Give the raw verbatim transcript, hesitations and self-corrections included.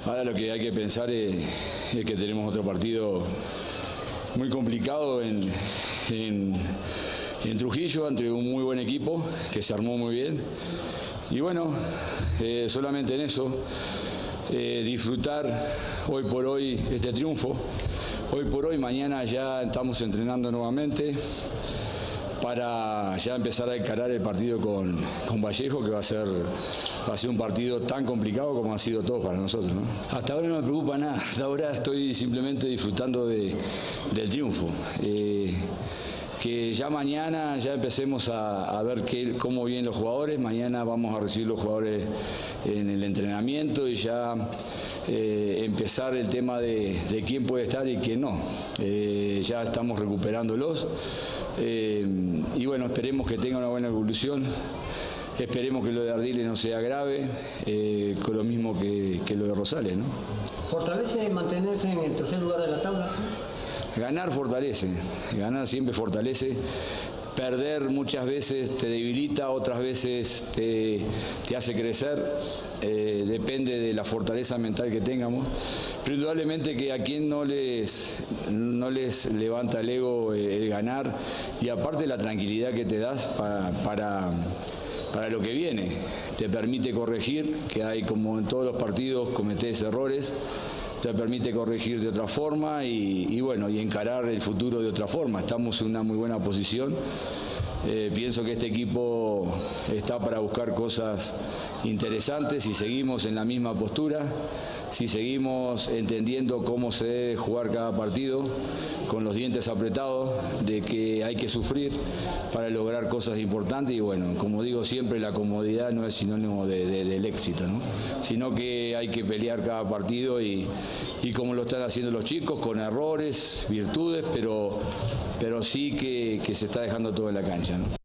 Ahora lo que hay que pensar es, es que tenemos otro partido muy complicado en, en, en Trujillo, ante un muy buen equipo que se armó muy bien. Y bueno, eh, solamente en eso, eh, disfrutar hoy por hoy este triunfo. Hoy por hoy, mañana ya estamos entrenando nuevamente para ya empezar a encarar el partido con, con Vallejo, que va a ser va a ser un partido tan complicado como ha sido todo para nosotros, ¿no? Hasta ahora no me preocupa nada, hasta ahora estoy simplemente disfrutando de, del triunfo. Eh, que ya mañana ya empecemos a, a ver qué, cómo vienen los jugadores. Mañana vamos a recibir los jugadores en el entrenamiento y ya eh, empezar el tema de, de quién puede estar y quién no. Eh, ya estamos recuperándolos eh, y bueno, esperemos que tenga una buena evolución. Esperemos que lo de Ardiles no sea grave, eh, con lo mismo que, que lo de Rosales, ¿no? ¿Fortalece mantenerse en el tercer lugar de la tabla? Ganar fortalece, ganar siempre fortalece. Perder muchas veces te debilita, otras veces te, te hace crecer, eh, depende de la fortaleza mental que tengamos. Pero indudablemente que a quien no les, no les levanta el ego el, el ganar, y aparte la tranquilidad que te das para, para, para lo que viene. Te permite corregir, que hay como en todos los partidos cometés errores, te permite corregir de otra forma y, y bueno, y encarar el futuro de otra forma. Estamos en una muy buena posición. Eh, pienso que este equipo está para buscar cosas interesantes si seguimos en la misma postura, si seguimos entendiendo cómo se debe jugar cada partido, con los dientes apretados, de que hay que sufrir para lograr cosas importantes. Y bueno, como digo siempre, la comodidad no es sinónimo de, de, del éxito, ¿no? Sino que hay que pelear cada partido y, y como lo están haciendo los chicos, con errores, virtudes, pero, pero sí que, que se está dejando todo en la cancha, ¿no?